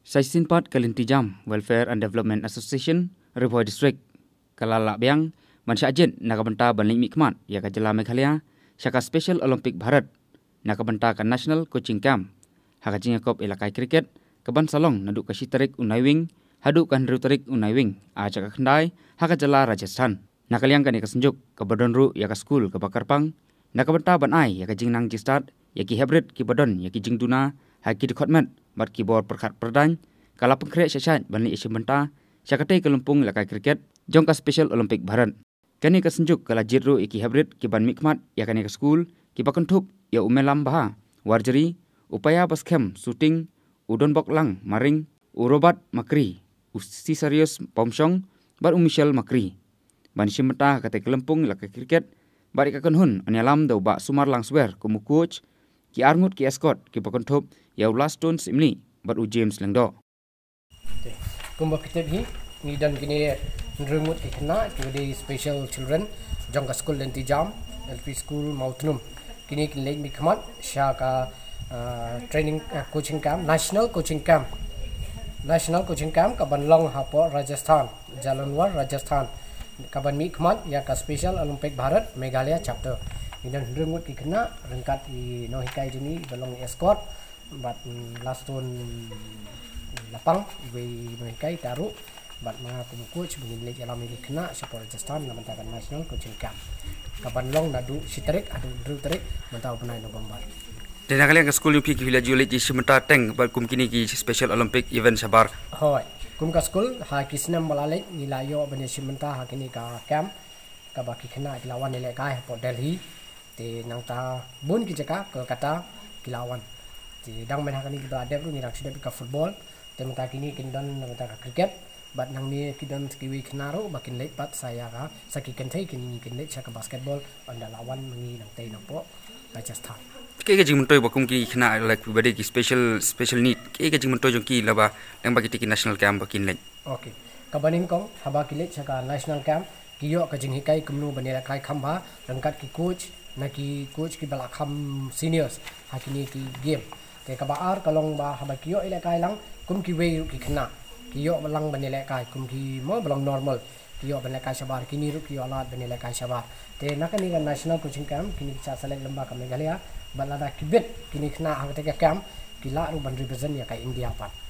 Saisinpat Kalintijam Welfare and Development Association Riboi District Kalala Biang Mansyajen nakabenta banling mikmat ya kajela Meghalaya Shaka Special Olympic Bharat nakabenta ka National Coaching Camp hakajing kop ilakai kriket kaban salong naduk kasitarik unaiwing haduk kan rutarik unaiwing aja kakandai hakajela Rajasthan nakaliang kan ikasenjuk kabadonru ya ka school ka Bakarpang nakabenta banai ya kajing nang jistat ya ki hybrid ki badon ya ki jingduna haki dikotmet bat keyboard perkat perdan kala pengkrek syasat bani Asia benta syakate kelumpung lakai kriket jongka Special Olympic Bharat kani kasenjuk kala jirru iki hybrid ki ban mikmat ya kani ka school ki bakentup ya umelam baha warjeri upaya baskem shooting udon boklang maring urobat makri usi serius pomsong bat umishal makri ban simenta kate kelumpung lakai kriket bari ka kanhun anyalam do ba sumar langswer kumu coach ki arngut ki escort ki bakentup ya last stones imni bat u James Lengdo kumba kitep hi ni dan kini nrumut ikna ki special children jongka school Lentijam LP school Mautnum kini kinlek mikmat syaka training coaching camp national coaching camp kaban long hapo Rajasthan Jalanwar Rajasthan kaban mikmat ya ka Special Olympic Bharat Meghalaya chapter ni dan nrumut ikna rengkat i no hikai jini belong escort but last one lapang we mereka taruh bat mga coach begini alam ini kena support Rajasthan na mentakan national coaching camp kapan long nadu sitarik adu dru tarik mentau penai November dan kalian ke school UP ki village ulit di sementa teng bat kum kini ki Special Olympic event sabar hoi kum ka school ha kisnam balalik nilayo bani sementa ha kini ka camp ka baki kena lawan nilai kai po Delhi ti nang ta bun ki jaka Kolkata kilawan ti dang men ha kini berada ru ni rak sidap ka football temata kini kindan temata kriket bat nang ni kidan skiwi kenaro bakin lepat saya ka saki kentai kini kinle chaka basketball anda lawan mengi nang tei nang po Rajasthan ke jing mentoy bakum ki khna like bade ki special need ke jing mentoy jong ki laba nang bagi tiki national camp bakin le okay kabaning kong haba kile chaka national camp kiyo ka jing hikai kumnu banela kai khamba rangkat ki coach ki bala kham seniors hakini ki game te kabaar kalong ba haba kiyo ile kai lang kum ki wei ki khna kiyo balang banele kai kum ki mo balang normal kiyo banele kai sabar kini ru kiyo alat banele kai sabar te nakani kan national coaching camp kini cha selek lamba ka Meghalaya balada kibet kini khna ha te camp kila ru ban represent ya kai India pat